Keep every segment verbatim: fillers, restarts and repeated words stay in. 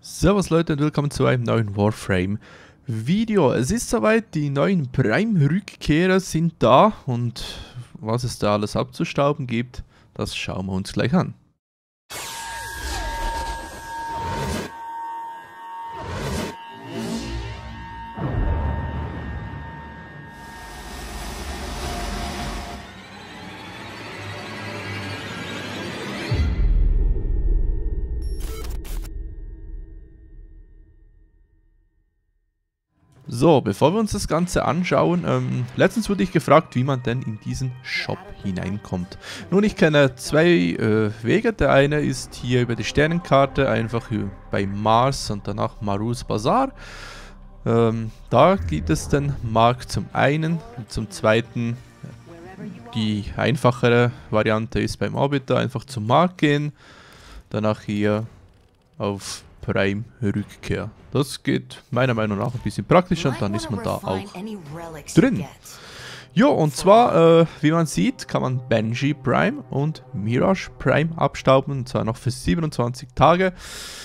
Servus Leute und willkommen zu einem neuen Warframe Video. Es ist soweit, die neuen Prime-Rückkehrer sind da und was es da alles abzustauben gibt, das schauen wir uns gleich an. So, bevor wir uns das Ganze anschauen, ähm, letztens wurde ich gefragt, wie man denn in diesen Shop hineinkommt. Nun, ich kenne zwei äh, Wege. Der eine ist hier über die Sternenkarte, einfach bei Mars und danach Marus Bazaar. Ähm, da gibt es den Markt zum einen und zum zweiten, die einfachere Variante ist beim Orbiter, einfach zum Markt gehen, danach hier auf Prime Rückkehr. Das geht meiner Meinung nach ein bisschen praktischer und dann ist man da auch drin. Jo, und zwar, äh, wie man sieht, kann man Benji Prime und Mirage Prime abstauben, und zwar noch für siebenundzwanzig Tage.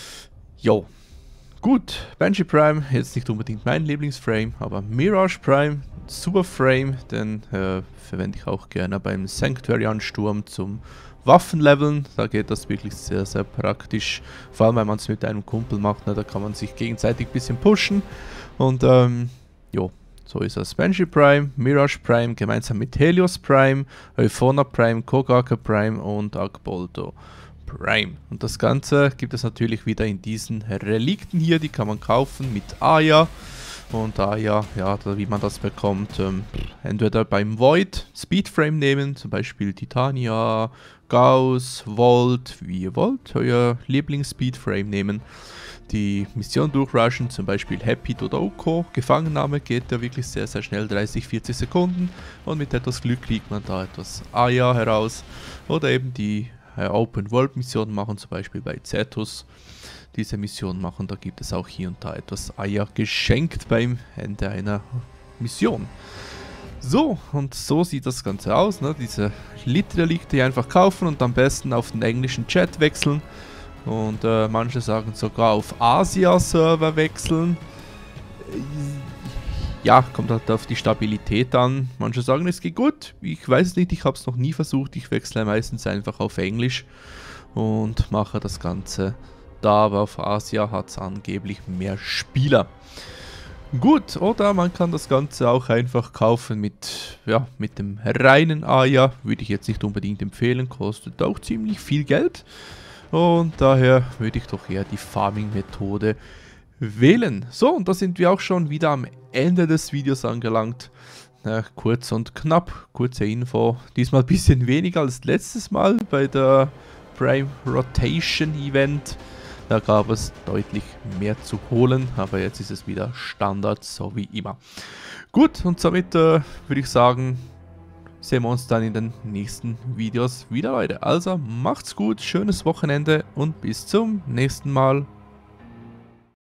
Jo, gut, Benji Prime, jetzt nicht unbedingt mein Lieblingsframe, aber Mirage Prime, super Frame, den äh, verwende ich auch gerne beim Sanctuary-Ansturm zum Waffenleveln. Da geht das wirklich sehr, sehr praktisch. Vor allem, wenn man es mit einem Kumpel macht, ne, da kann man sich gegenseitig ein bisschen pushen. Und ähm, jo, so ist das. Benji Prime, Mirage Prime, gemeinsam mit Helios Prime, Euphona Prime, Kogaka Prime und Akboldo Prime. Und das Ganze gibt es natürlich wieder in diesen Relikten hier, die kann man kaufen mit Aya. Und Aya, ja, da, wie man das bekommt, ähm, entweder beim Void Speedframe nehmen, zum Beispiel Titania, Gauss, Volt, wie ihr wollt, euer Lieblings-Speedframe nehmen. Die Mission durchrushen, zum Beispiel Happy Dodoko, Gefangennahme geht ja wirklich sehr, sehr schnell, dreißig, vierzig Sekunden. Und mit etwas Glück kriegt man da etwas Aya heraus. Oder eben die äh, Open-World-Missionen machen, zum Beispiel bei Cetus. Diese Mission machen, da gibt es auch hier und da etwas Eier geschenkt beim Ende einer Mission. So, und so sieht das Ganze aus, ne? Diese Lit-Relikte einfach kaufen und am besten auf den englischen Chat wechseln. Und äh, manche sagen sogar auf Asia-Server wechseln. Ja, kommt halt auf die Stabilität an. Manche sagen, es geht gut. Ich weiß es nicht, ich habe es noch nie versucht. Ich wechsle meistens einfach auf Englisch und mache das Ganze da, aber auf Asia hat es angeblich mehr Spieler. Gut, oder man kann das Ganze auch einfach kaufen mit, ja, mit dem reinen Aya. Würde ich jetzt nicht unbedingt empfehlen, kostet auch ziemlich viel Geld. Und daher würde ich doch eher die Farming-Methode wählen. So, und da sind wir auch schon wieder am Ende des Videos angelangt. Na, kurz und knapp, kurze Info. Diesmal ein bisschen weniger als letztes Mal bei der Prime Rotation Event. Da gab es deutlich mehr zu holen, aber jetzt ist es wieder Standard, so wie immer. Gut, und somit äh, würde ich sagen, sehen wir uns dann in den nächsten Videos wieder, Leute. Also macht's gut, schönes Wochenende und bis zum nächsten Mal.